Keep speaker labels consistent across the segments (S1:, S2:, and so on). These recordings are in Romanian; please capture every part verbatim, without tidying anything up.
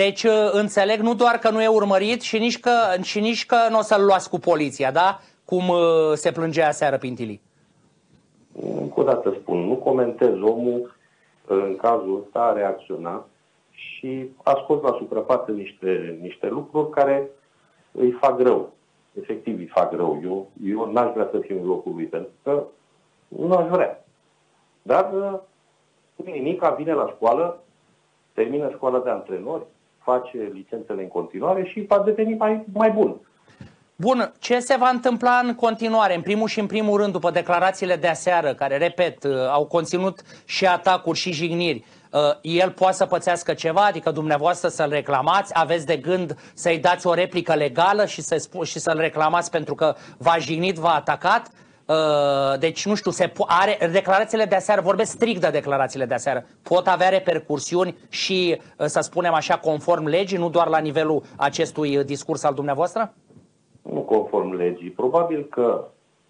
S1: Deci înțeleg nu doar că nu e urmărit și nici că, și nici că nu o să-l luați cu poliția, da? Cum se plângea aseară Pintilii.
S2: Încă o dată spun, nu comentez. Omul în cazul ăsta a reacționat și a scos la suprafață niște, niște lucruri care îi fac rău. Efectiv îi fac rău. Eu, eu n-aș vrea să fiu în locul lui, pentru că nu aș vrea. Dar nu nimic, vine la școală, termină școala de antrenori, face licențele în continuare și va deveni mai, mai bun.
S1: Bun, ce se va întâmpla în continuare? În primul și în primul rând, după declarațiile de aseară, care, repet, au conținut și atacuri și jigniri, el poate să pățească ceva, adică dumneavoastră să-l reclamați, aveți de gând să-i dați o replică legală și, să, și să-l reclamați pentru că v-a jignit, v-a atacat? Deci, nu știu, se are, declarațiile de aseară, vorbesc strict de declarațiile de aseară, pot avea repercursiuni și, să spunem așa, conform legii, nu doar la nivelul acestui discurs al dumneavoastră?
S2: Nu conform legii. Probabil că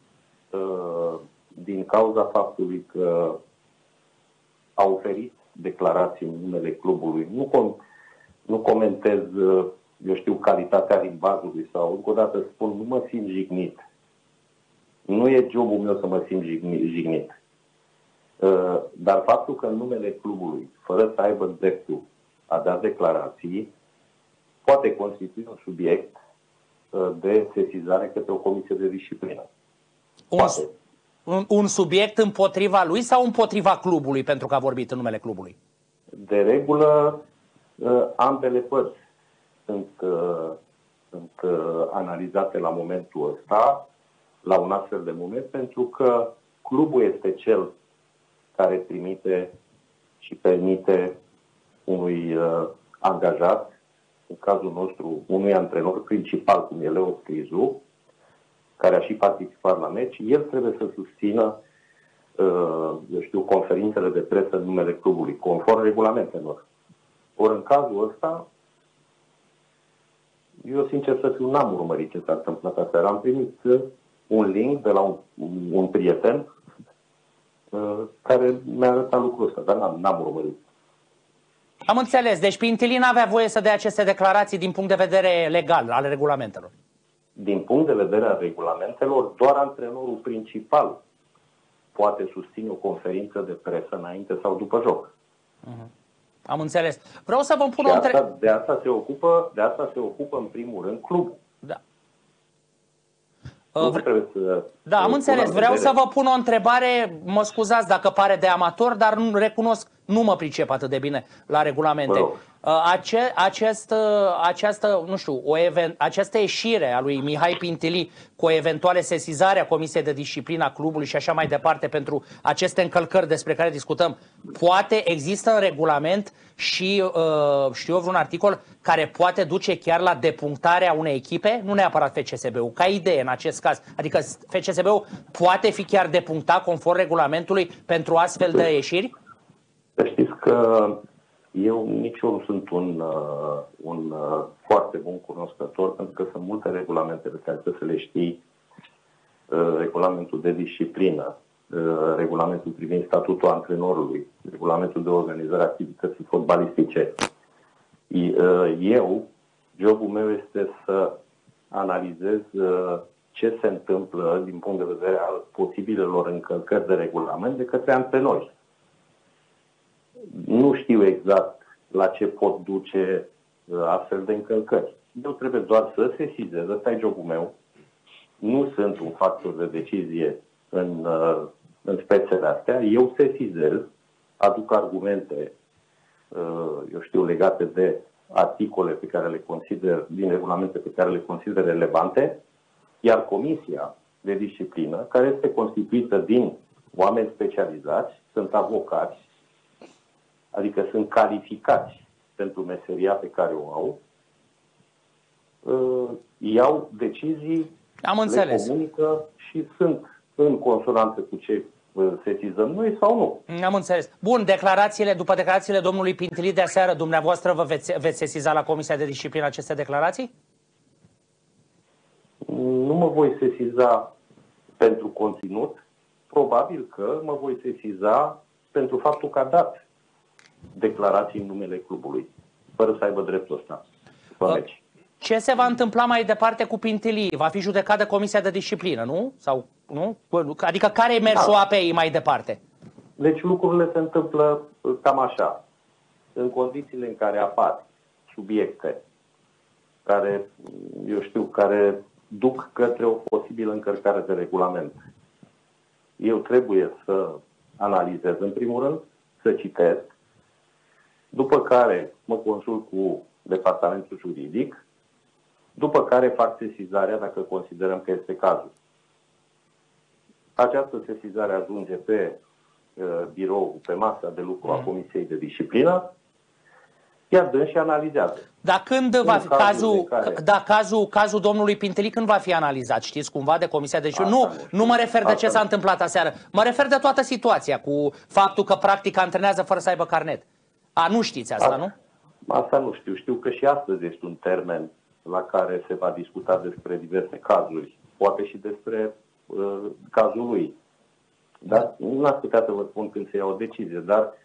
S2: din cauza faptului că a oferit declarații în numele clubului, nu, com nu comentez, eu știu, calitatea limbajului sau, încă o dată spun, nu mă simt jignit. Nu e jobul meu să mă simt jignit. Dar faptul că în numele clubului, fără să aibă dreptul a da declarații, poate constitui un subiect de sesizare către o comisie de disciplină.
S1: Un, un, un subiect împotriva lui sau împotriva clubului, pentru că a vorbit în numele clubului?
S2: De regulă, ambele părți sunt, sunt analizate la momentul ăsta, la un astfel de moment, pentru că clubul este cel care trimite și permite unui angajat, în cazul nostru, unui antrenor principal, cum e Leo Scrizu, care a și participat la meci, el trebuie să susțină, eu știu, conferințele de presă în numele clubului, conform regulamentelor. Ori în cazul ăsta, eu, sincer să fiu, n-am urmărit ce s-a întâmplat aseară. Am primit un link de la un, un prieten care mi-a arătat lucrul ăsta, dar n-am urmărit.
S1: Am înțeles. Deci Pintilii n-avea voie să dea aceste declarații din punct de vedere legal, al regulamentelor.
S2: Din punct de vedere al regulamentelor, doar antrenorul principal poate susține o conferință de presă înainte sau după joc.
S1: Uh-huh. Am înțeles. Vreau să vă pun
S2: o
S1: întrebare.
S2: De asta se ocupă, de asta se ocupă în primul rând clubul.
S1: Da.
S2: Nu trebuie să...
S1: Da, am înțeles. Vreau să vă pun o întrebare, mă scuzați dacă pare de amator, dar nu recunosc, nu mă pricep atât de bine la regulamente. Ace, acest, această, nu știu, o even, această ieșire a lui Mihai Pintilii cu o eventuală sesizare a Comisiei de Disciplină a clubului și așa mai departe pentru aceste încălcări despre care discutăm, poate există în regulament și, uh, știu eu, vreun articol care poate duce chiar la depunctarea unei echipe, nu neapărat F C S B-ul, ca idee în acest caz. Adică F C S B-ul poate fi chiar depunctat conform regulamentului pentru astfel de ieșiri?
S2: Să știți că eu nici eu nu sunt un, uh, un uh, foarte bun cunoscător, pentru că sunt multe regulamente pe care trebuie să le știi. Uh, regulamentul de disciplină, uh, regulamentul privind statutul antrenorului, regulamentul de organizare a activității fotbalistice. Uh, eu, jobul meu este să analizez uh, ce se întâmplă din punct de vedere al posibilelor încălcări de regulament de către antrenori. Nu știu exact la ce pot duce astfel de încălcări. Eu trebuie doar să sesizez, ăsta e jobul meu. Nu sunt un factor de decizie în, în spețele astea. Eu sesizez, aduc argumente, eu știu, legate de articole pe care le consider, din regulamente pe care le consider relevante, iar Comisia de Disciplină, care este constituită din oameni specializați, sunt avocați, adică sunt calificați pentru meseria pe care o au, uh, iau decizii,
S1: Am înțeles.
S2: le comunică și sunt în consonanță cu ce uh, sesizăm noi sau nu.
S1: Am înțeles. Bun, declarațiile, după declarațiile domnului Pintilii de aseară, dumneavoastră vă veți, veți sesiza la Comisia de Disciplină aceste declarații?
S2: Nu mă voi sesiza pentru conținut, probabil că mă voi sesiza pentru faptul că a dat declarații în numele clubului. fără să aibă dreptul ăsta. Uh,
S1: ce se va întâmpla mai departe cu Pintilii? Va fi judecat de Comisia de Disciplină, nu? Sau, nu? Adică care e mersul
S2: da.
S1: A P I mai departe?
S2: Deci lucrurile se întâmplă cam așa. În condițiile în care apar subiecte care, eu știu, care duc către o posibilă încălcare de regulament, eu trebuie să analizez în primul rând, să citesc, după care mă consult cu departamentul juridic, după care fac sesizarea dacă considerăm că este cazul. Această sesizare ajunge pe uh, birou, pe masa de lucru a Comisiei de Disciplină, iar dă și analizează.
S1: Dar când va fi cazul,
S2: care...
S1: da, cazul, cazul domnului Pintilii, când va fi analizat? Știți cumva de Comisia de Disciplină? Nu, nu, nu mă refer de ce s-a întâmplat aseară. Mă refer de toată situația, cu faptul că practic antrenează fără să aibă carnet. A, nu știți asta,
S2: asta,
S1: nu?
S2: Asta nu știu. Știu că și astăzi este un termen la care se va discuta despre diverse cazuri. Poate și despre uh, cazul lui. Dar nu ați putea să vă spun când se ia o decizie. Dar